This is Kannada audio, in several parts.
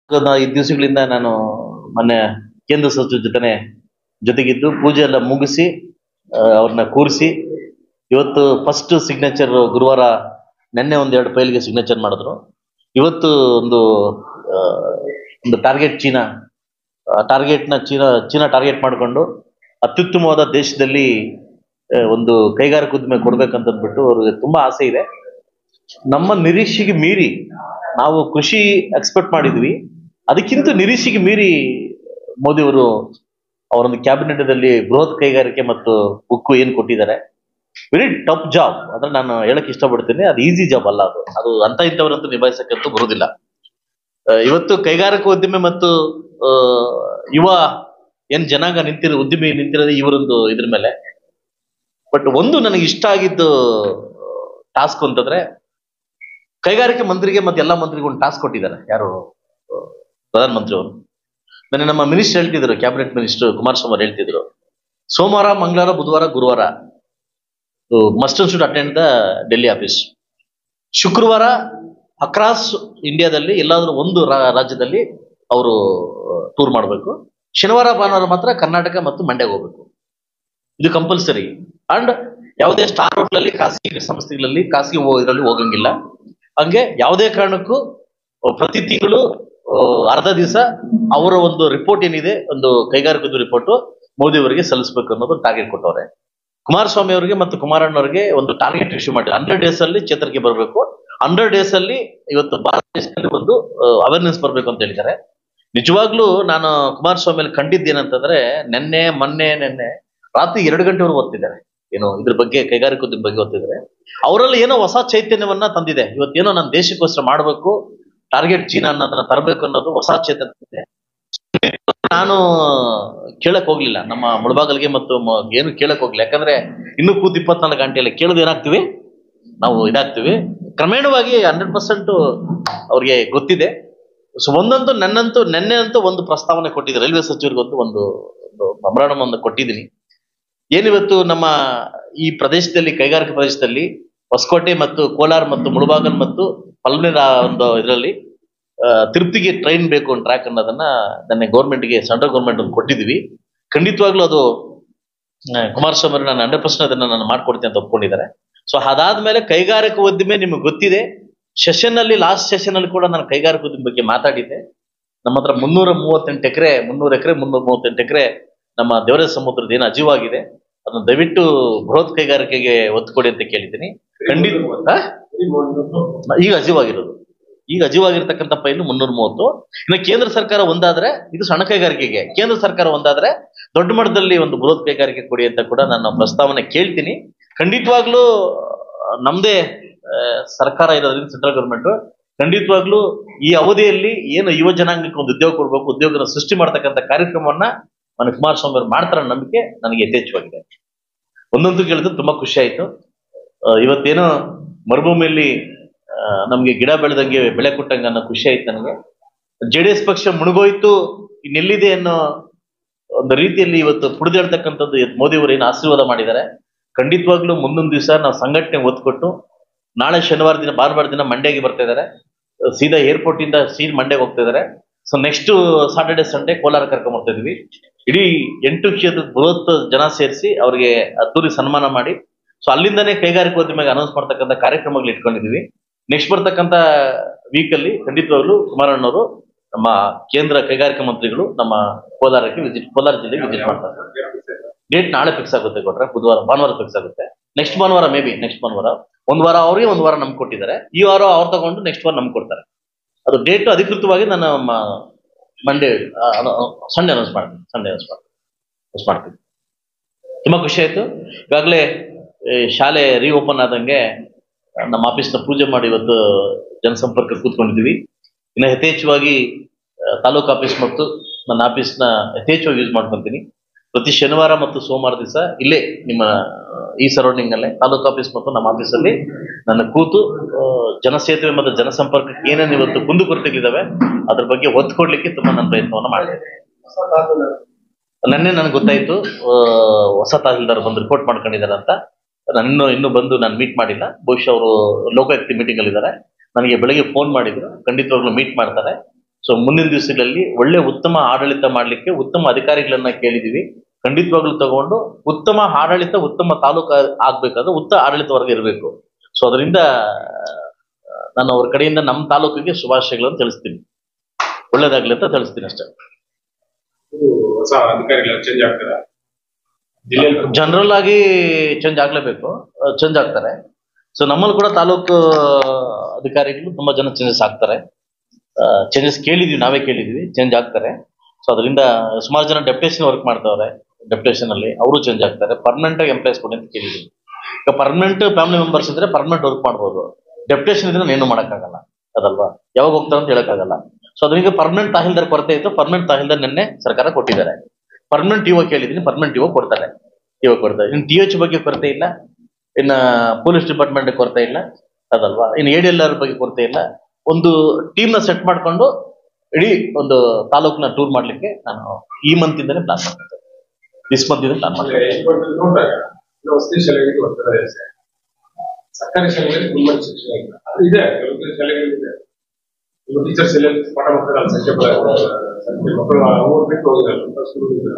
ಐದು ದಿವಸಗಳಿಂದ ನಾನು ಮೊನ್ನೆ ಕೇಂದ್ರ ಸಚಿವ ಜೊತೆಗಿದ್ದು ಪೂಜೆ ಎಲ್ಲ ಮುಗಿಸಿ ಅವ್ರನ್ನ ಕೂರಿಸಿ ಇವತ್ತು ಫಸ್ಟ್ ಸಿಗ್ನೇಚರ್ ಗುರುವಾರ ನೆನ್ನೆ ಒಂದೆರಡು ಫೈಲ್ಗೆ ಸಿಗ್ನೇಚರ್ ಮಾಡಿದ್ರು. ಇವತ್ತು ಒಂದು ಆ, ಒಂದು ಟಾರ್ಗೆಟ್ ಟಾರ್ಗೆಟ್ನ ಚೀನಾ ಟಾರ್ಗೆಟ್ ಮಾಡಿಕೊಂಡು ಅತ್ಯುತ್ತಮವಾದ ದೇಶದಲ್ಲಿ ಒಂದು ಕೈಗಾರಿಕಾ ಉದ್ದಿಮೆ ಕೊಡ್ಬೇಕಂತ ಅಂದ್ಬಿಟ್ಟು ಅವ್ರಿಗೆ ತುಂಬಾ ಆಸೆ ಇದೆ. ನಮ್ಮ ನಿರೀಕ್ಷೆಗೆ ಮೀರಿ ನಾವು ಕೃಷಿ ಎಕ್ಸ್ಪೆಕ್ಟ್ ಮಾಡಿದ್ವಿ, ಅದಕ್ಕಿಂತ ನಿರೀಕ್ಷೆಗೆ ಮೀರಿ ಮೋದಿ ಅವರು ಅವರೊಂದು ಕ್ಯಾಬಿನೆಟ್ ಬೃಹತ್ ಕೈಗಾರಿಕೆ ಮತ್ತು ಉಕ್ಕು ಏನ್ ಕೊಟ್ಟಿದ್ದಾರೆ. ವೆರಿ ಟಫ್ ಜಾಬ್, ಅಂದ್ರೆ ನಾನು ಹೇಳಕ್ ಇಷ್ಟಪಡ್ತೀನಿ, ಅದು ಈಸಿ ಜಾಬ್ ಅಲ್ಲ. ಅದು ಅಂತ ಇಂಥವ್ರಂತೂ ನಿಭಾಯಿಸಕ್ಕಂತೂ ಬರುವುದಿಲ್ಲ. ಇವತ್ತು ಕೈಗಾರಿಕಾ ಉದ್ದಿಮೆ ಮತ್ತು ಆ, ಯುವ ಏನ್ ಜನಾಂಗ ಉದ್ದಿಮೆ ನಿಂತಿರೋದು ಇವರೊಂದು ಇದ್ರ ಮೇಲೆ. ಬಟ್ ಒಂದು ನನಗೆ ಇಷ್ಟ ಆಗಿದ್ದು ಟಾಸ್ಕ್ ಅಂತಂದ್ರೆ, ಕೈಗಾರಿಕೆ ಮಂತ್ರಿಗೆ ಮತ್ತೆ ಎಲ್ಲಾ ಮಂತ್ರಿಗೂ ಒಂದು ಟಾಸ್ಕ್ ಕೊಟ್ಟಿದ್ದಾರೆ. ಯಾರು ಪ್ರಧಾನ ಮಂತ್ರಿ ಅವರು ಮೊನ್ನೆ ನಮ್ಮ ಮಿನಿಸ್ಟರ್ ಹೇಳ್ತಿದ್ರು, ಕ್ಯಾಬಿನೆಟ್ ಮಿನಿಸ್ಟರ್ ಕುಮಾರಸ್ವಾಮಿ ಅವರು ಹೇಳ್ತಿದ್ರು, ಸೋಮವಾರ ಮಂಗಳವಾರ ಬುಧವಾರ ಗುರುವಾರ must and should attend the Delhi office. ಶುಕ್ರವಾರ ಅಕ್ರಾಸ್ ಇಂಡಿಯಾದಲ್ಲಿ ಎಲ್ಲಾದ್ರೂ ಒಂದು ರಾಜ್ಯದಲ್ಲಿ ಅವರು ಟೂರ್ ಮಾಡಬೇಕು. ಶನಿವಾರ ಭಾನುವಾರ ಮಾತ್ರ ಕರ್ನಾಟಕ ಮತ್ತು ಮಂಡ್ಯಗೆ ಹೋಗ್ಬೇಕು. ಇದು ಕಂಪಲ್ಸರಿ. ಅಂಡ್ ಯಾವುದೇ ಸ್ಟಾರ್ ಹೋಟ್ಲಲ್ಲಿ, ಖಾಸಗಿ ಸಂಸ್ಥೆಗಳಲ್ಲಿ, ಖಾಸಗಿ ಇದರಲ್ಲಿ ಹೋಗಂಗಿಲ್ಲ. ಹಂಗೆ ಯಾವುದೇ ಕಾರಣಕ್ಕೂ ಪ್ರತಿ ತಿಂಗಳು ಅರ್ಧ ದಿವಸ ಅವರ ಒಂದು ರಿಪೋರ್ಟ್ ಏನಿದೆ, ಒಂದು ಕೈಗಾರಿಕದ ರಿಪೋರ್ಟ್ ಮೋದಿ ಅವರಿಗೆ ಸಲ್ಲಿಸಬೇಕು ಅನ್ನೋದು ಟಾರ್ಗೆಟ್ ಕೊಟ್ಟವ್ರೆ. ಕುಮಾರಸ್ವಾಮಿ ಅವರಿಗೆ ಮತ್ತು ಕುಮಾರಣ್ಣವರಿಗೆ ಒಂದು ಟಾರ್ಗೆಟ್ ಇಶ್ಯೂ ಮಾಡಿ 100 days ಅಲ್ಲಿ ಚೇತರಿಕೆ ಬರಬೇಕು, 100 days ಅಲ್ಲಿ ಇವತ್ತು ಭಾರತ ದೇಶದಲ್ಲಿ ಒಂದು ಅವೇರ್ನೆಸ್ ಬರಬೇಕು ಅಂತ ಹೇಳಿದ್ದಾರೆ. ನಿಜವಾಗ್ಲೂ ನಾನು ಕುಮಾರಸ್ವಾಮಿ ಅಲ್ಲಿ ಕಂಡಿದ್ದೇನಂತಂದ್ರೆ, ನಿನ್ನೆ ರಾತ್ರಿ 2 ಗಂಟೆವರೆಗೂ ಓದ್ತಿದ್ದಾರೆ. ಏನು ಇದ್ರ ಬಗ್ಗೆ, ಕೈಗಾರಿಕೋದ್ಯಮ ಬಗ್ಗೆ ಓದ್ತಿದ್ದಾರೆ. ಅವರಲ್ಲಿ ಏನೋ ಹೊಸ ಚೈತನ್ಯವನ್ನ ತಂದಿದೆ. ಇವತ್ತೇನೋ ನಾನು ದೇಶಕ್ಕೋಸ್ಕರ ಮಾಡಬೇಕು, ಟಾರ್ಗೆಟ್ ಚೀನಾ ಅನ್ನೋದನ್ನ ತರಬೇಕು ಅನ್ನೋದು ಹೊಸ ಚೇತನ. ನಾನು ಕೇಳಕ್ ಹೋಗ್ಲಿಲ್ಲ ನಮ್ಮ ಮುಳಬಾಗಲ್ಗೆ ಮತ್ತು ಏನು ಕೇಳಕ್ ಹೋಗ್ಲಿಲ್ಲ. ಯಾಕಂದ್ರೆ ಇನ್ನು ಕೂತ್ 24 ಗಂಟೆಯಲ್ಲಿ ಕೇಳೋದು ಏನಾಗ್ತಿವಿ ನಾವು, ಇದಾಗ್ತಿವಿ. ಕ್ರಮೇಣವಾಗಿ 100% ಅವ್ರಿಗೆ ಗೊತ್ತಿದೆ. ಸೊ ಒಂದಂತೂ ನೆನ್ನೆ ಅಂತೂ ಒಂದು ಪ್ರಸ್ತಾವನೆ ಕೊಟ್ಟಿದ್ದೆ, ರೈಲ್ವೆ ಸಚಿವರಿಗಂತೂ ಒಂದು ಮೆಮೊರಾಂಡಮ್ ಒಂದು ಕೊಟ್ಟಿದ್ದೀನಿ. ಏನಿವತ್ತು ನಮ್ಮ ಈ ಪ್ರದೇಶದಲ್ಲಿ, ಕೈಗಾರಿಕಾ ಪ್ರದೇಶದಲ್ಲಿ ಹೊಸಕೋಟೆ ಮತ್ತು ಕೋಲಾರ ಮತ್ತು ಮುಳಬಾಗಲ್ ಮತ್ತು ಪಲ್ಮೇರ ಒಂದು ಇದರಲ್ಲಿ ತಿರುಪತಿಗೆ ಟ್ರೈನ್ ಬೇಕು ಒಂದು ಟ್ರ್ಯಾಕ್ ಅನ್ನೋದನ್ನ ನನ್ನ ಗೌರ್ಮೆಂಟ್ಗೆ, ಸೆಂಟ್ರಲ್ ಗೌರ್ಮೆಂಟ್ ಒಂದು ಕೊಟ್ಟಿದ್ವಿ. ಖಂಡಿತವಾಗ್ಲೂ ಅದು ಕುಮಾರಸ್ವಾಮಿ ಅವರು ನಾನು 100% ಅದನ್ನ ನಾನು ಮಾಡ್ಕೊಡ್ತೀನಿ ಅಂತ ಒಪ್ಕೊಂಡಿದ್ದಾರೆ. ಸೊ ಅದಾದ್ಮೇಲೆ ಕೈಗಾರಿಕಾ ಉದ್ದಿಮೆ ನಿಮ್ಗೆ ಗೊತ್ತಿದೆ. ಲಾಸ್ಟ್ ಸೆಷನ್ ಅಲ್ಲಿ ಕೂಡ ನಾನು ಕೈಗಾರಿಕಾ ಉದ್ದಿಮೆ ಬಗ್ಗೆ ಮಾತಾಡಿದ್ದೆ. ನಮ್ಮ ಹತ್ರ 338 ಎಕರೆ 338 ಎಕರೆ ನಮ್ಮ ದೇವರ ಸಮುದ್ರದ ಏನು ಅಜೀವಾಗಿದೆ, ಅದನ್ನ ದಯವಿಟ್ಟು ಬೃಹತ್ ಕೈಗಾರಿಕೆಗೆ ಒತ್ತು ಕೊಡಿ ಅಂತ ಕೇಳಿದ್ದೀನಿ. ಖಂಡಿತ ಈಗ ಅಜೀವಾಗಿರ್ತಕ್ಕಂಥ ಪೈಲು 330. ಇನ್ನು ಕೇಂದ್ರ ಸರ್ಕಾರ ಒಂದಾದ್ರೆ ಇದು ಸಣ್ಣ ಕೈಗಾರಿಕೆಗೆ, ಕೇಂದ್ರ ಸರ್ಕಾರ ಒಂದಾದ್ರೆ ದೊಡ್ಡ ಮಟ್ಟದಲ್ಲಿ ಒಂದು ಬೃಹತ್ ಕೈಗಾರಿಕೆ ಕೊಡಿ ಅಂತ ಕೂಡ ನಾನು ಪ್ರಸ್ತಾವನೆ ಕೇಳ್ತೀನಿ. ಖಂಡಿತವಾಗ್ಲೂ ನಮ್ದೇ ಸರ್ಕಾರ ಇರೋದ್ರಿಂದ, ಸೆಂಟ್ರಲ್ ಗೌರ್ಮೆಂಟ್ ಖಂಡಿತವಾಗ್ಲೂ ಈ ಅವಧಿಯಲ್ಲಿ ಏನು ಯುವ ಜನಾಂಗಕ್ಕೆ ಒಂದು ಉದ್ಯೋಗ ಕೊಡ್ಬೇಕು, ಉದ್ಯೋಗನ ಸೃಷ್ಟಿ ಮಾಡ್ತಕ್ಕಂಥ ಕಾರ್ಯಕ್ರಮವನ್ನ ನನ್ನ ಕುಮಾರಸ್ವಾಮಿ ಅವರು ಮಾಡ್ತಾರ ನಂಬಿಕೆ ನನಗೆ ಯಥೇಚ್ಛವಾಗಿದೆ. ಒಂದೊಂದು ಕೇಳಿದ್ರೆ ತುಂಬಾ ಖುಷಿ ಆಯ್ತು. ಇವತ್ತೇನೋ ಮರುಭೂಮಿಯಲ್ಲಿ ನಮ್ಗೆ ಗಿಡ ಬೆಳೆದಂಗೆ ಬೆಳೆ ಕೊಟ್ಟಂಗೆ ಅನ್ನೋ ಖುಷಿ ಆಯ್ತು ನನಗೆ. JDS ಪಕ್ಷ ಮುಳುಗೋಯ್ತು, ಇನ್ನೆಲ್ಲಿದೆ ಅನ್ನೋ ಒಂದು ರೀತಿಯಲ್ಲಿ ಇವತ್ತು ಪುಡಿದೇಳ್ತಕ್ಕಂಥದ್ದು ಮೋದಿ ಅವರು ಏನು ಆಶೀರ್ವಾದ ಮಾಡಿದ್ದಾರೆ. ಖಂಡಿತವಾಗ್ಲೂ ಮುಂದೊಂದು ದಿವಸ ನಾವು ಸಂಘಟನೆ ಒತ್ತು ಕೊಟ್ಟು, ನಾಳೆ ಶನಿವಾರ ಭಾನುವಾರ ದಿನ ಮಂಡ್ಯಗೆ ಬರ್ತಾ ಇದ್ದಾರೆ, ಸೀದಾ ಏರ್ಪೋರ್ಟ್ ಇಂದ ಮಂಡ್ಯಗೆ ಹೋಗ್ತಾ ಇದ್ದಾರೆ. So next Saturday Sunday Kolar ಕರ್ಕೊಂಡ್ ಬರ್ತಾ ಇದೀವಿ. ಇಡೀ 8 ಕ್ಷೇತ್ರದ ಬೃಹತ್ ಜನ ಸೇರಿಸಿ ಅವ್ರಿಗೆ ಅದ್ದೂರಿ ಸನ್ಮಾನ ಮಾಡಿ, ಸೊ ಅಲ್ಲಿಂದನೇ ಕೈಗಾರಿಕೋದ್ಯಮಿಗೆ ಅನೌನ್ಸ್ ಮಾಡ್ತಕ್ಕಂಥ ಕಾರ್ಯಕ್ರಮಗಳು ಇಟ್ಕೊಂಡಿದೀವಿ. ನೆಕ್ಸ್ಟ್ ಬರ್ತಕ್ಕಂಥ ವೀಕಲ್ಲಿ ಖಂಡಿತವಾಗ್ಲೂ ಕುಮಾರಣ್ಣವರು, ನಮ್ಮ ಕೇಂದ್ರ ಕೈಗಾರಿಕಾ ಮಂತ್ರಿಗಳು ನಮ್ಮ ಕೋಲಾರ ಜಿಲ್ಲೆಗೆ ವಿಸಿಟ್ ಮಾಡ್ತಾರೆ. ಡೇಟ್ ನಾಳೆ ಫಿಕ್ಸ್ ಆಗುತ್ತೆ ಕೊಟ್ರೆ, ಭಾನುವಾರ ಫಿಕ್ಸ್ ಆಗುತ್ತೆ. ನೆಕ್ಸ್ಟ್ ಭಾನುವಾರ, ನೆಕ್ಸ್ಟ್ ಭಾನುವಾರ, ಒಂದು ವಾರ ಅವ್ರಿಗೆ, ಒಂದು ವಾರ ನಮ್ಗೆ ಕೊಟ್ಟಿದ್ದಾರೆ. ಈ ವಾರ ಅವ್ರು ತಗೊಂಡು ನೆಕ್ಸ್ಟ್ ವಾರ ನಮ್ಗೆ ಕೊಡ್ತಾರೆ. ಅದು ಡೇಟ್ ಅಧಿಕೃತವಾಗಿ ನಾನು ಸಂಡೇ ಅನೌನ್ಸ್ ಮಾಡ್ತೀನಿ. ತುಂಬಾ ಖುಷಿ ಆಯ್ತು. ಈಗಾಗಲೇ ಶಾಲೆ ರೀಓಪನ್ ಆದಂಗೆ ನಮ್ಮ ಆಫೀಸ್ನ ಪೂಜೆ ಮಾಡಿ ಇವತ್ತು ಜನಸಂಪರ್ಕ ಕೂತ್ಕೊಂಡಿದ್ದೀವಿ. ಇನ್ನು ಯಥೇಚ್ಛವಾಗಿ ತಾಲೂಕು ಆಫೀಸ್ ಮತ್ತು ನನ್ನ ಆಫೀಸ್ನ ಯಥೇಚ್ಛವಾಗಿ ಯೂಸ್ ಮಾಡ್ಕೊತೀನಿ. ಪ್ರತಿ ಶನಿವಾರ ಮತ್ತು ಸೋಮವಾರ ದಿವಸ ಇಲ್ಲೇ ನಿಮ್ಮ ಈ ಸರೌಂಡಿಂಗ್ ಅಲ್ಲೇ ತಾಲೂಕು ಆಫೀಸ್ ಮತ್ತು ನಮ್ಮ ಆಫೀಸಲ್ಲಿ ನನ್ನ ಕೂತು ಜನಸೇತುವೆ ಮತ್ತು ಜನಸಂಪರ್ಕಕ್ಕೆ ಏನೇನು ಇವತ್ತು ಕುಂದುಕೊರತೆಗಳಿದ್ದಾವೆ ಅದ್ರ ಬಗ್ಗೆ ಒತ್ತು ಕೊಡ್ಲಿಕ್ಕೆ ತುಂಬಾ ನನ್ನ ಪ್ರಯತ್ನವನ್ನ ಮಾಡಿದೆ. ನನಗೆ ಗೊತ್ತಾಯ್ತು ಹೊಸ ತಹಸೀಲ್ದಾರ್ ಬಂದು ರಿಪೋರ್ಟ್ ಮಾಡ್ಕೊಂಡಿದ್ದಾರೆ ಅಂತ. ನಾನು ಇನ್ನೂ ಬಂದು ನಾನು ಮೀಟ್ ಮಾಡಿಲ್ಲ. ಬಹುಶಃ ಅವರು ಲೋಕಾಯುಕ್ತ ಮೀಟಿಂಗ್ ಅಲ್ಲಿ ಇದ್ದಾರೆ. ನನಗೆ ಬೆಳಗ್ಗೆ ಫೋನ್ ಮಾಡಿದ್ರು, ಖಂಡಿತವಾಗ್ಲೂ ಮೀಟ್ ಮಾಡ್ತಾರೆ. ಸೊ ಮುಂದಿನ ದಿವಸಗಳಲ್ಲಿ ಒಳ್ಳೆ ಉತ್ತಮ ಆಡಳಿತ ಮಾಡ್ಲಿಕ್ಕೆ ಉತ್ತಮ ಅಧಿಕಾರಿಗಳನ್ನ ಕೇಳಿದೀವಿ. ಖಂಡಿತವಾಗ್ಲೂ ತಗೊಂಡು ಉತ್ತಮ ಆಡಳಿತ, ಉತ್ತಮ ತಾಲೂಕು ಆಗ್ಬೇಕಾದ್ರೆ ಉತ್ತಮ ಆಡಳಿತ ವರ್ಗ ಇರಬೇಕು. ಸೊ ಅದರಿಂದ ನಾನು ಅವ್ರ ಕಡೆಯಿಂದ ನಮ್ಮ ತಾಲೂಕಿಗೆ ಶುಭಾಶಯಗಳನ್ನು ತಿಳಿಸ್ತೀನಿ. ಒಳ್ಳೇದಾಗ್ಲಿ ಅಂತ ತಿಳಿಸ್ತೀನಿ ಅಷ್ಟೇ. ಹೊಸ ಅಧಿಕಾರಿಗಳು ಚೇಂಜ್ ಆಗ್ತಾರೆ, ಜನರಲ್ ಆಗಿ ಚೇಂಜ್ ಆಗ್ಲೇಬೇಕು, ಚೇಂಜ್ ಆಗ್ತಾರೆ. ಸೊ ನಮ್ಮಲ್ಲಿ ಕೂಡ ತಾಲೂಕು ಅಧಿಕಾರಿಗಳು ತುಂಬಾ ಜನ ಚೇಂಜಸ್ ಆಗ್ತಾರೆ. ಚೇಂಜಸ್ ಕೇಳಿದ್ವಿ, ನಾವೇ ಕೇಳಿದ್ವಿ, ಚೇಂಜ್ ಆಗ್ತಾರೆ. ಸೊ ಅದರಿಂದ ಸುಮಾರು ಜನ ಡೆಪ್ಯುಟೇಷನ್ ವರ್ಕ್ ಮಾಡ್ತಾವ್ರೆ, ಡೆಪ್ಯುಟೇಷನ್ ಅಲ್ಲಿ ಅವರು ಚೇಂಜ್ ಆಗ್ತಾರೆ. ಪರ್ಮನೆಂಟ್ ಆಗಿ ಎಂಪ್ಲಾಯ್ಸ್ ಕೊಡಿ ಅಂತ ಕೇಳಿದ್ವಿ. ಈಗ ಪರ್ಮನೆಂಟ್ ಫ್ಯಾಮಿಲಿ ಮೆಂಬರ್ಸ್ ಇದ್ರೆ ಪರ್ಮನೆಂಟ್ ವರ್ಕ್ ಮಾಡ್ಬೋದು, ಡೆಪ್ಯುಟೇಷನ್ ಇದ್ರೆ ಏನು ಮಾಡೋಕ್ಕಾಗಲ್ಲ, ಅದಲ್ವಾ, ಯಾವಾಗ ಹೋಗ್ತಾರೆ ಅಂತ ಹೇಳಕ್ಕಾಗಲ್ಲ. ಸೊ ಅದರಿಂದ ಪರ್ಮನೆಂಟ್ ತಹಸೀಲ್ದಾರ್ ಕೊರತೆ ಇತ್ತು, ಪರ್ಮನೆಂಟ್ ತಹಸೀಲ್ದಾರ್ ನಿನ್ನೆ ಸರ್ಕಾರ ಕೊಟ್ಟಿದ್ದಾರೆ. ಪರ್ಮನೆಂಟ್ ಟಿಒ ಕೇಳಿದ್ದೀನಿ, ಪರ್ಮನೆಂಟ್ ಟಿಒ ಕೊಡ್ತಾರೆ. ಇನ್ನು TH ಬಗ್ಗೆ ಕೊರತೆ ಇಲ್ಲ, ಇನ್ನ ಪೊಲೀಸ್ ಡಿಪಾರ್ಟ್ಮೆಂಟ್ ಕೊರತೆ ಇಲ್ಲ, ಅದಲ್ವಾ. ಇನ್ನು ADLR ಬಗ್ಗೆ ಕೊರತೆ ಇಲ್ಲ. ಒಂದು ಟೀಮ್ ನ ಸೆಟ್ ಮಾಡ್ಕೊಂಡು ಇಡೀ ಒಂದು ತಾಲೂಕ್ನ ಟೂರ್ ಮಾಡ್ಲಿಕ್ಕೆ ನಾನು ಈ ಮಂತ್ ಇಂದಾನೆ ಪ್ಲಾನ್ ಮಾಡ್ತೇನೆ. ದಿಸ್ ಮಂತ್ ಇಂದ ಪ್ಲಾನ್ ಮಾಡ್ತೇನೆ. ಸರ್ಕಾರಿ ಶಾಲೆಗಳಲ್ಲಿ ತುಂಬಾ ಶಿಕ್ಷಣ ಇಲ್ಲ, ಅದು ಇದೆ, ಕೆಲವು ಶಾಲೆಗಳಿದೆ. ಟೀಚರ್ಸ್ ಎಲ್ಲ ಪಾಠ ಮಾಡ್ತಾರೆ, ಸಂಖ್ಯೆ ಮಕ್ಕಳು ಅವ್ರು ಬಿಟ್ಟು ಹೋಗಿರಲ್ಲ, ಸ್ಕೂಲ್ ಇದೆ.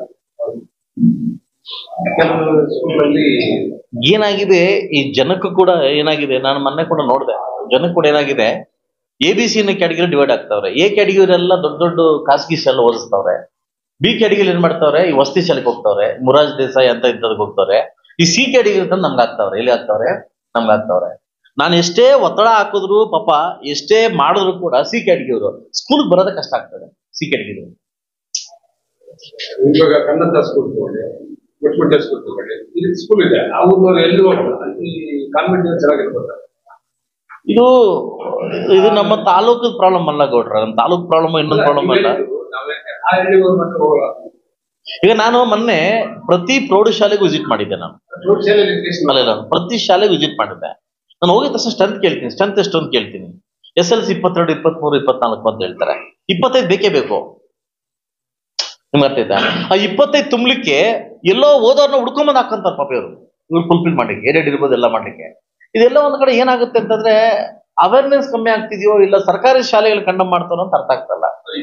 ಕೆಲವು ಸ್ಕೂಲಲ್ಲಿ ಏನಾಗಿದೆ, ಈ ಜನಕ್ಕೂ ಕೂಡ ಏನಾಗಿದೆ, ನಾನು ಮೊನ್ನೆ ಕೂಡ ನೋಡಿದೆ, ಜನಕ್ಕೆ ಕೂಡ ಏನಾಗಿದೆ, ABC ಕ್ಯಾಟಗಿರಿ ಡಿವೈಡ್ ಆಗ್ತಾವ್ರೆ. A ಕ್ಯಾಟಗಿರಿ ಎಲ್ಲ ದೊಡ್ಡ ದೊಡ್ಡ ಖಾಸಗಿ ಶಾಲೆ ಓದಿಸ್ತಾವ್ರೆ. B ಕ್ಯಾಟಗಿರಿ ಏನ್ ಮಾಡ್ತಾವ್ರೆ, ಈ ವಸತಿ ಶಾಲೆಗೆ ಹೋಗ್ತಾವ್ರೆ, ಮುರಾರ್ಜಿ ದೇಸಾಯಿ ಅಂತ ಇಂಥದಕ್ಕೆ ಹೋಗ್ತಾವ್ರೆ. ಈ C ಕ್ಯಾಟಗಿರಿ ಅಂತ ನಮ್ಗೆ ಆಗ್ತಾವ್ರೆ. ಎಲ್ಲಿ ಆಗ್ತಾವ್ರೆ, ನಮ್ಗೆ ಆಗ್ತಾವ್ರೆ. ನಾನು ಎಷ್ಟೇ ಒತ್ತಡ ಹಾಕಿದ್ರು ಪಾಪ, ಎಷ್ಟೇ ಮಾಡಿದ್ರು ಕೂಡ C ಕ್ಯಾಟಗಿರಿ ಸ್ಕೂಲ್ ಬರೋದೇ ಕಷ್ಟ ಆಗ್ತದೆ. C ಕ್ಯಾಟಗಿರಿ ಇವಾಗ ಕನ್ನಡ ಸ್ಕೂಲ್ ತಗೊಂಡೆ, ಮೆಟ್ಮೆಂಟಲ್ ಸ್ಕೂಲ್ ತಗೊಂಡೆ, ಇಲ್ಲಿ ಸ್ಕೂಲ್ ಇದೆ, ಆ ಊರಿನವ್ರು ಎಲ್ಲಿ ಹೋಗಲ್ಲ, ಅಲ್ಲಿ ಕಾನ್ವೆಂಟ್ ಚೆನ್ನಾಗಿರ್ಬೋದು. ಇದು ನಮ್ಮ ತಾಲೂಕದ ಪ್ರಾಬ್ಲಮ್ ಅಲ್ಲ ಗೌಡ್ರ, ನಮ್ಮ ತಾಲೂಕ್ ಪ್ರಾಬ್ಲಮ್ ಇನ್ನೊಂದು ಪ್ರಾಬ್ಲಮ್ ಅಲ್ಲ. ಈಗ ನಾನು ಮೊನ್ನೆ ಪ್ರತಿ ಪ್ರೌಢಶಾಲೆಗೂ ವಿಸಿಟ್ ಮಾಡಿದ್ದೆ. ನಾನು ಪ್ರತಿ ಶಾಲೆಗೆ ವಿಸಿಟ್ ಮಾಡಿದ್ದೆ. ನಾನು ಹೋಗಿದ ತಕ್ಷಣ ಸ್ಟ್ರೆಂತ್ ಕೇಳ್ತೀನಿ, ಸ್ಟ್ರೆಂತ್ ಎಷ್ಟು ಅಂತ ಕೇಳ್ತೀನಿ. SLC 22, 23, 24 ಅಂತ ಹೇಳ್ತಾರೆ. 25 ಬೇಕೇ ಬೇಕು. ನಿಮ್ಗೆ ಅರ್ಥ ಆಯ್ತಾ? ಆ 25 ತುಂಬಲಿಕ್ಕೆ ಎಲ್ಲೋ ಓದೋರ್ನ ಹುಡ್ಕೊಂಬಂದ್ ಹಾಕಂತಾರ ಪಾಪ ಇವ್ರು ಫುಲ್ಫಿಲ್ ಮಾಡ್ಲಿಕ್ಕೆ, ಏಡೆಡ್ ಇರ್ಬೋದು ಎಲ್ಲ ಮಾಡ್ಲಿಕ್ಕೆ. ಇದೆಲ್ಲ ಒಂದ್ ಕಡೆ ಏನಾಗುತ್ತೆ ಅಂತಂದ್ರೆ ಅವೇರ್ನೆಸ್ ಕಮ್ಮಿ ಆಗ್ತಿದ್ಯೋ ಇಲ್ಲ ಸರ್ಕಾರಿ ಶಾಲೆಗಳು ಕಂಡಮ್ ಮಾಡ್ತಾರೋ ಅಂತ ಅರ್ಥ ಆಗ್ತಲ್ಲ.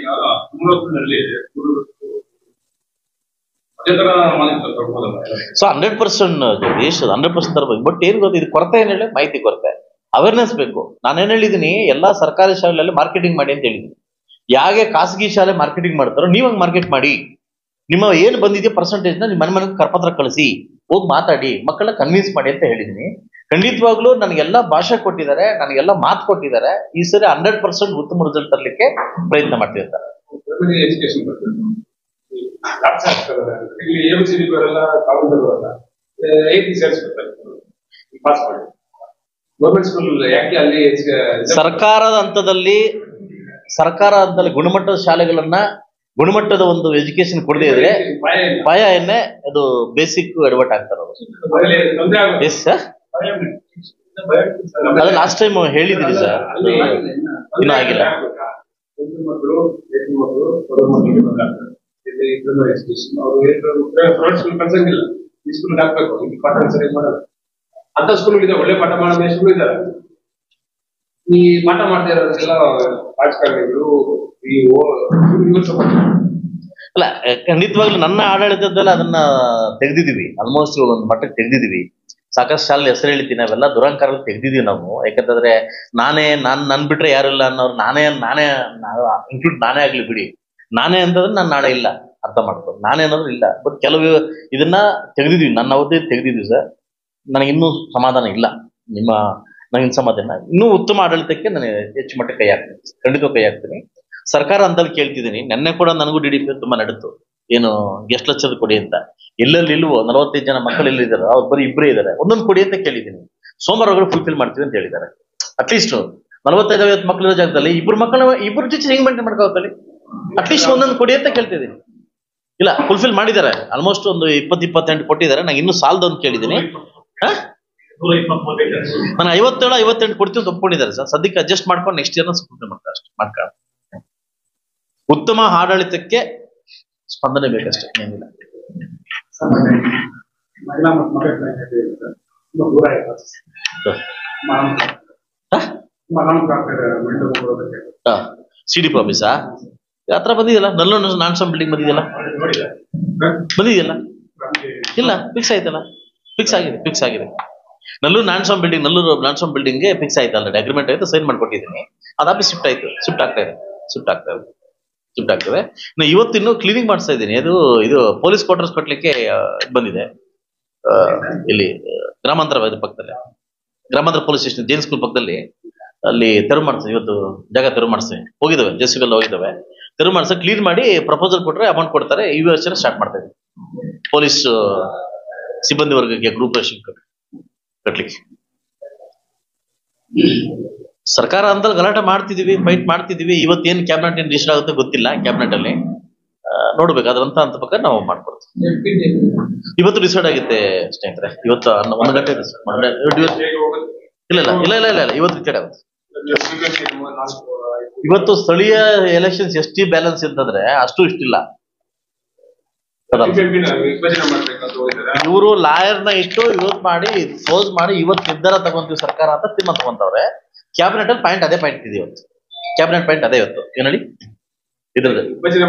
ಸೊ 100% ಜಗದೀಶ್, 100% ತರಬಹುದು. ಬಟ್ ಏನ್ ಗೊತ್ತು, ಇದು ಕೊರತೆ ಏನ್ ಹೇಳಿ, ಮಾಹಿತಿ ಕೊರತೆ, ಅವೇರ್ನೆಸ್ ಬೇಕು. ನಾನೇನ್ ಹೇಳಿದೀನಿ, ಎಲ್ಲಾ ಸರ್ಕಾರಿ ಶಾಲೆಯಲ್ಲಿ ಮಾರ್ಕೆಟಿಂಗ್ ಮಾಡಿ ಅಂತ ಹೇಳಿದೀನಿ. ಯಾಕೆ ಖಾಸಗಿ ಶಾಲೆ ಮಾರ್ಕೆಟಿಂಗ್ ಮಾಡ್ತಾರೋ ನೀವು ಹಂಗೆ ಮಾರ್ಕೆಟ್ ಮಾಡಿ. ನಿಮ್ಮ ಏನ್ ಬಂದಿದೆಯೋ ಪರ್ಸೆಂಟೇಜ್ ನ ನಿಮ್ಮ ಮನೆಗೆ ಕರಪತ್ರ ಕಳಿಸಿ, ಹೋಗಿ ಮಾತಾಡಿ, ಮಕ್ಕಳನ್ನ ಕನ್ವಿನ್ಸ್ ಮಾಡಿ ಅಂತ ಹೇಳಿದೀನಿ. ಖಂಡಿತವಾಗ್ಲೂ ನನಗೆಲ್ಲ ಭಾಷೆ ಕೊಟ್ಟಿದ್ದಾರೆ, ನನಗೆಲ್ಲ ಮಾತು ಕೊಟ್ಟಿದ್ದಾರೆ. ಈ ಸರಿ 100% ಉತ್ತಮ ರಿಸಲ್ಟ್ ತರಲಿಕ್ಕೆ ಪ್ರಯತ್ನ ಮಾಡ್ತಿರ್ತಾರೆ. ಸರ್ಕಾರದ ಹಂತದಲ್ಲಿ ಗುಣಮಟ್ಟದ ಶಾಲೆಗಳನ್ನ, ಗುಣಮಟ್ಟದ ಒಂದು ಎಜುಕೇಶನ್ ಕೊಡದೇ ಇದ್ರೆ ಭಯ ಎನ್ನೆ ಅದು ಬೇಸಿಕ್ ಎಡವಟ್ ಆಗ್ತಾರೆ ಅವರು. ಎಸ್ ಸರ್, ಅದು ಲಾಸ್ಟ್ ಟೈಮ್ ಹೇಳಿದ್ರಿ ಸರ್, ಇನ್ನೂ ಆಗಿಲ್ಲ. ಅಂತ ಸ್ಕೂಲ್ ಇದೆ, ಒಳ್ಳೆ ಪಾಠ ಮಾಡೋ ಸ್ಕೂಲ್ ಇದ್ದಾರೆ. ಈ ಪಾಠ ಮಾಡ್ತಾ ಇರೋದೆಲ್ಲ ರಾಜಕಾರಣಿಗಳು, ಅಲ್ಲ ಖಂಡಿತವಾಗ್ಲೂ ನನ್ನ ಆಡಳಿತದಲ್ಲಿ ಅದನ್ನ ತೆಗೆದಿದೀವಿ, ಆಲ್ಮೋಸ್ಟ್ ಒಂದು ಮಟ್ಟಕ್ಕೆ ತೆಗೆದಿದೀವಿ. ಸಾಕಷ್ಟು ಶಾಲೆ ಹೆಸರು ಹೇಳ್ತೀನಿ, ಅವೆಲ್ಲ ದುರಂಕಾರ ತೆಗೆದಿದೀವಿ ನಾವು. ಯಾಕಂತಂದ್ರೆ ನನ್ ಬಿಟ್ರೆ ಯಾರಿಲ್ಲ ಅನ್ನೋರು, ನಾನೇ ಇನ್ಕ್ಲೂಡ್ ನಾನೇ ಆಗ್ಲಿ ಬಿಡಿ, ನಾನೇ ಅಂತಂದ್ರೆ ನಾನು ನಾಳೆ ಇಲ್ಲ, ಅರ್ಥ ಮಾಡ್ಕೊಂಡು ನಾನೇ ಅನ್ನೋದು ಇಲ್ಲ. ಬಟ್ ಕೆಲವು ಇದನ್ನ ತೆಗೆದಿದೀವಿ, ನನ್ನ ಅವಧಿ ತೆಗೆದಿದ್ವಿ ಸರ್. ನನಗಿನ್ನೂ ಸಮಾಧಾನ ಇಲ್ಲ, ನನಗಿನ್ ಸಮಾಧಾನ. ಇನ್ನೂ ಉತ್ತಮ ಆಡಳಿತಕ್ಕೆ ನಾನು ಹೆಚ್ಚು ಮಟ್ಟಕ್ಕೆ ಕೈ ಹಾಕ್ತೀನಿ, ಖಂಡಿತ ಕೈ ಹಾಕ್ತೀನಿ. ಸರ್ಕಾರ ಅಂತಲ್ಲಿ ಕೇಳ್ತಿದ್ದೀನಿ. ನೆನ್ನೆ ಕೂಡ ನನಗೂ DDP ತುಂಬಾ ನಡೀತು, ಏನು ಎಷ್ಟು ಲಕ್ಷದ ಕೊಡಿ ಅಂತ. ಎಲ್ಲೆಲ್ಲಿ ಇಲ್ವೋ 45 ಜನ ಮಕ್ಕಳು ಎಲ್ಲಿದ್ದಾರೆ, ಅವ್ರು ಬರೀ ಇಬ್ಬರೇ ಇದ್ದಾರೆ, ಒಂದೊಂದು ಕೊಡಿ ಅಂತ ಕೇಳಿದ್ದೀನಿ. ಸೋಮವಾರಗಳು ಫುಲ್ಫಿಲ್ ಮಾಡ್ತೀವಿ ಅಂತ ಹೇಳಿದ್ದಾರೆ. ಅಟ್ಲೀಸ್ಟ್ 45-50 ಮಕ್ಕಳಿರೋ ಜಾಗದಲ್ಲಿ ಇಬ್ಬರು ಟೀಚರ್ ಹೆಂಗ್ ಮೇಂಟೈನ್ ಮಾಡ್ಕೋತಲ್ಲಿ, ಅಟ್ಲೀಸ್ಟ್ ಒಂದೊಂದು ಕೊಡಿ ಅಂತ ಕೇಳ್ತಿದ್ದೀನಿ. ಇಲ್ಲ, ಫುಲ್ಫಿಲ್ ಮಾಡಿದ್ದಾರೆ, ಆಲ್ಮೋಸ್ಟ್ ಒಂದು 20-28 ಕೊಟ್ಟಿದ್ದಾರೆ. ನಾನು ಇನ್ನೂ ಸಾಲದೊಂದು ಕೇಳಿದ್ದೀನಿ. ನಾನು 57-58 ಕೊಡ್ತೀವಿ ಅಂತ ಒಪ್ಕೊಂಡಿದ್ದಾರೆ ಸರ್. ಸದ್ಯಕ್ಕೆ ಅಡ್ಜಸ್ಟ್ ಮಾಡ್ಕೊಂಡು ನೆಕ್ಸ್ಟ್ ಇಯರ್ ಮಾಡ್ತಾರೆ ಅಷ್ಟೇ. ಮಾಡ್ಕೊಂಡು ಉತ್ತಮ ಆಡಳಿತಕ್ಕೆ ಸ್ಪಂದನೆ ಬೇಕಷ್ಟೇ, ಏನಿಲ್ಲ. CDP ಆಫೀಸಾ ಹತ್ರ ಬಂದಿದೆಯಲ್ಲ, ನಲ್ಲೂರು ನಾನ್ಸಮ್ ಬಿಲ್ಡಿಂಗ್ ಬಂದಿದೆಯಲ್ಲ, ನೋಡಿಲ್ಲ ಬಂದಿದೆಯಲ್ಲ, ನಮ್ಗೆ ಇಲ್ಲ ಫಿಕ್ಸ್ ಆಯ್ತಲ್ಲ, ಫಿಕ್ಸ್ ಆಗಿದೆ. ನಲ್ಲೂರು ನಾನ್ಸಮ್ ಬಿಲ್ಡಿಂಗ್ಗೆ ಫಿಕ್ಸ್ ಆಯ್ತು, ಆಲ್ರೆಡಿ ಅಗ್ರಿಮೆಂಟ್ ಆಯ್ತು, ಸೈನ್ ಮಾಡ್ಕೊಟ್ಟಿದ್ದೀನಿ. ಅದು ಆಫೀಸ್ ಶಿಫ್ಟ್ ಆಗ್ತಾ ಇದೆ. ಇನ್ನು ಇವತ್ತಿನ್ನು ಕ್ಲೀನಿಂಗ್ ಮಾಡಿಸ್ತಾ ಇದ್ದೀನಿ. ಇದು ಪೊಲೀಸ್ ಕ್ವಾರ್ಟರ್ಸ್ ಕಟ್ಟಲಿಕ್ಕೆ ಬಂದಿದೆ. ಇಲ್ಲಿ ಗ್ರಾಮಾಂತರ ಪಕ್ಕದಲ್ಲಿ, ಗ್ರಾಮಾಂತರ ಪೊಲೀಸ್ ಸ್ಟೇಷನ್ ಜೈನ್ ಸ್ಕೂಲ್ ಪಕ್ಕದಲ್ಲಿ ಅಲ್ಲಿ ತೆರವು ಮಾಡಿಸ್ತೀನಿ. ಇವತ್ತು ಜಾಗ ತೆರವು ಮಾಡಿಸ್ತೀನಿ. ಹೋಗಿದ್ದಾವೆ, ಜೆಸಿಬಿ ಹೋಗಿದ್ದಾವೆ, ತೆರವು ಮಾಡಿಸ ಕ್ಲೀನ್ ಮಾಡಿ ಪ್ರಪೋಸಲ್ ಕೊಟ್ಟರೆ ಅಮೌಂಟ್ ಕೊಡ್ತಾರೆ. ವರ್ಷ ಸ್ಟಾರ್ಟ್ ಮಾಡ್ತಾ ಇದ್ದೀವಿ ಪೊಲೀಸ್ ಸಿಬ್ಬಂದಿ ವರ್ಗಕ್ಕೆ ಗ್ರೂಪ್ ರೇಷನ್ ಕಟ್ಲಿಕ್ಕೆ. ಸರ್ಕಾರ ಅಂತ ಗಲಾಟೆ ಮಾಡ್ತಿದೀವಿ, ಫೈಟ್ ಮಾಡ್ತಿದೀವಿ. ಇವತ್ತೇನು ಕ್ಯಾಬಿನೆಟ್ ಏನ್ ಡಿಸಿಷನ್ ಆಗುತ್ತೆ ಗೊತ್ತಿಲ್ಲ. ಕ್ಯಾಬಿನೆಟ್ ಅಲ್ಲಿ ನೋಡ್ಬೇಕು, ಅದ್ರಂತ ಅಂತ ಪ್ರಕಾರ ನಾವು ಮಾಡ್ಕೊಡ್ತೀವಿ. ಇವತ್ತು ಡಿಸೈಡ್ ಆಗುತ್ತೆ ಸ್ನೇಹಿತರೆ. ಇವತ್ತು 1 ಗಂಟೆ ಇಲ್ಲ, ಇವತ್ತು ಡಿಸೈಡ್ ಆಗುತ್ತೆ. ಇವತ್ತು ಸ್ಥಳೀಯ ಎಲೆಕ್ಷನ್ಸ್ ಎಷ್ಟಿ ಬ್ಯಾಲೆನ್ಸ್ ಅಂತಂದ್ರೆ ಅಷ್ಟು ಇಷ್ಟಿಲ್ಲ. ಇವರು ಲಾಯರ್ನ ಇಟ್ಟು ಇವತ್ತು ಮಾಡಿ ಕ್ಲೋಸ್ ಮಾಡಿ ಇವತ್ತು ನಿರ್ಧಾರ ತಗೊಂತೀವಿ ಸರ್ಕಾರ ಅಂತ ತೀರ್ಮಾನ ತಗೊಂತವ್ರೆ. ಕ್ಯಾಬಿನೆಟ್ ಅಲ್ಲಿ ಅದೇ ಪಾಯಿಂಟ್ ಇದೆ ಇವತ್ತು. ಕ್ಯಾಬಿನೆಟ್ ಪಾಯಿಂಟ್ ಅದೇ ಇವತ್ತು ಏನ್ ಹೇಳಿ ಇದ್ರದ್ದು.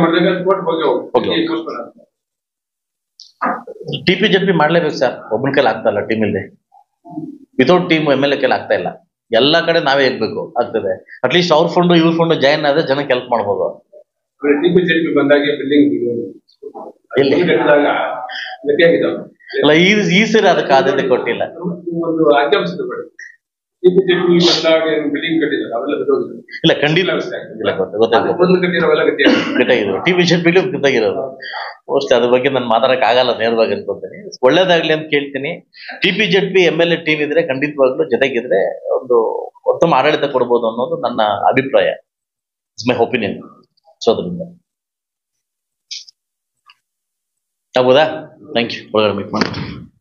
TPJP ಮಾಡ್ಲೇಬೇಕು ಸರ್. ಒಬ್ಬನ ಕೈಲಿ ಆಗ್ತಾ ಇಲ್ಲ, ಟೀಮ್ ಇಲ್ಲದೆ. ವಿತೌಟ್ ಟೀಮ್ MLA ಕೈಲಿ ಆಗ್ತಾ ಇಲ್ಲ. ಎಲ್ಲಾ ಕಡೆ ನಾವೇ ಇರ್ಬೇಕು ಆಗ್ತದೆ. ಅಟ್ಲೀಸ್ಟ್ ಅವ್ರ ಫಂಡ್ ಇವ್ರ ಫಂಡ್ ಜಾಯಿನ್ ಆದ್ರೆ ಜನಕ್ಕೆ ಹೆಲ್ಪ್ ಮಾಡ್ಬೋದು. ಅಲ್ಲ, ಈ ಸರಿ ಅದಕ್ಕೆ ಆದ್ಯತೆ ಕೊಟ್ಟಿಲ್ಲ. ಇಲ್ಲ ಖಂಡಿತ ಗಟ್ಟಿಯಾಗಿರೋದು TPJP ಗಟ್ಟಿಯಾಗಿರೋದು. ಮೋಸ್ಟ್ಲಿ ಅದ್ರ ಬಗ್ಗೆ ನಾನು ಮಾತಾಡಕ್ ಆಗಲ್ಲ ನೇರವಾಗಿ ಅನ್ಕೊಂತೀನಿ. ಒಳ್ಳೇದಾಗ್ಲಿ ಅಂತ ಕೇಳ್ತೀನಿ. TPJP MLA ಟೀಮ್ ಇದ್ರೆ ಖಂಡಿತವಾಗ್ಲೂ ಜೊತೆಗಿದ್ರೆ ಒಂದು ಉತ್ತಮ ಆಡಳಿತ ಕೊಡ್ಬೋದು ಅನ್ನೋದು ನನ್ನ ಅಭಿಪ್ರಾಯ. It's my opinion. ಸೊ ಅದರಿಂದ ಆಗ್ಬೋದಾ? Thank you. ಒಳಗಡೆ ಮೀಟ್ ಮಾಡಿ.